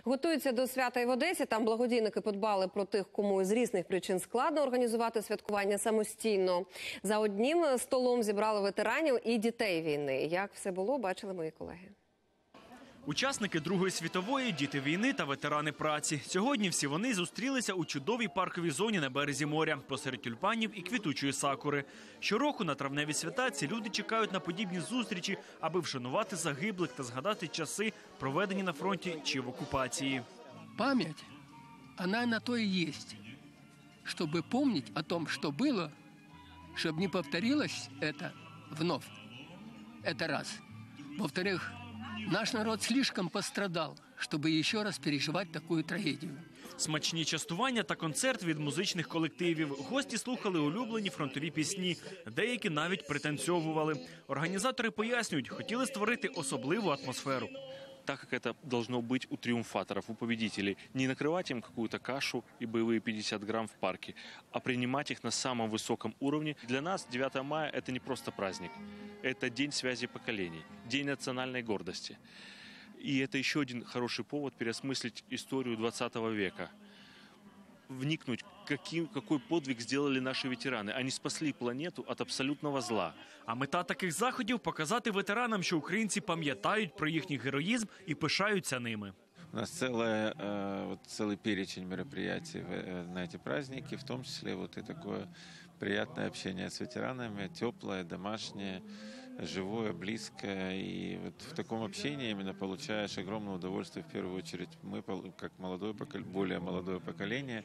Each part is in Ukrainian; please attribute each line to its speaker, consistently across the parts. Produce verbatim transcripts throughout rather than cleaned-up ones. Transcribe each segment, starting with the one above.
Speaker 1: Готуються до свята і в Одесі. Там благодійники подбали про тих, кому з різних причин складно організувати святкування самостійно. За одним столом зібрали ветеранів і дітей війни. Як все було, бачили мої колеги.
Speaker 2: Учасники Другої світової, діти війни та ветерани праці. Сьогодні всі вони зустрілися у чудовій парковій зоні на березі моря, посеред тюльпанів і квітучої сакури. Щороку на травневі свята ці люди чекають на подібні зустрічі, аби вшанувати загиблих та згадати часи, проведені на фронті чи в окупації.
Speaker 3: Пам'ять, вона на то і є, щоб пам'ятати о том, що було, щоб не повторилось це вновь. Это раз. Во-вторых, наш народ слишком пострадал, чтобы еще раз переживать такую трагедию.
Speaker 2: Смачні частування та концерт від музичних колективів. Гості слухали улюблені фронтові пісні, деякі навіть пританцьовували. Організатори пояснюють, хотіли створити особливу атмосферу.
Speaker 4: Так как это должно быть у триумфаторов, у победителей, не накрывать им какую-то кашу и боевые пятьдесят грамм в парке, а принимать их на самом высоком уровне. Для нас девятое мая – это не просто праздник, это день связи поколений, день национальной гордости. И это еще один хороший повод переосмыслить историю двадцатого века. Вникнуть, каким, какой подвиг сделали наши ветераны. Они спасли планету от абсолютного зла.
Speaker 2: А мета таких заходів – показати ветеранам, що українці пам'ятають про їхній героїзм і пишаються ними.
Speaker 5: У нас целая, вот, целый перечень мероприятий на эти праздники, в том числе вот и такое приятное общение с ветеранами, теплое, домашнее, живое, близкое. И вот в таком общении именно получаешь огромное удовольствие, в первую очередь, мы, как молодое, более молодое поколение,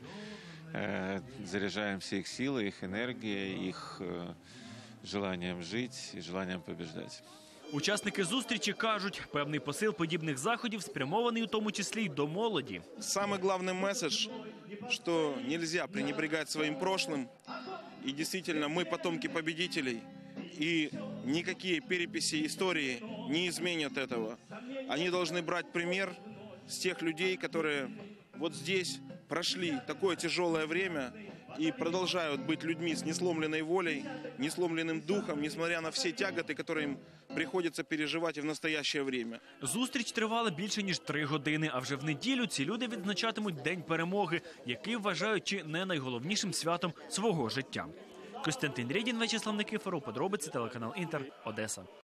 Speaker 5: заряжаемся их силой, их энергией, их желанием жить и желанием побеждать.
Speaker 2: Учасники зустрічі кажуть, певний посил подібних заходів спрямований у тому числі й до молоді.
Speaker 6: Самый главный месседж, что нельзя пренебрегать своим прошлым. И действительно, мы потомки победителей. И никакие переписи истории не изменят этого. Они должны брать пример с тех людей, которые вот здесь прошли такое тяжелое время и продолжают быть людьми с несломленной волей, несломленным духом, несмотря на все тяготы, которые им приходится переживать и в настоящее время.
Speaker 2: Зустріч тривала більше ніж три години, а вже в неділю ці люди відзначатимуть День перемоги, який вважають чи не найголовнішим святом свого життя. Костянтин Рєдін, Вячеслав Никифоров, подробиці, телеканал Інтер, Одеса.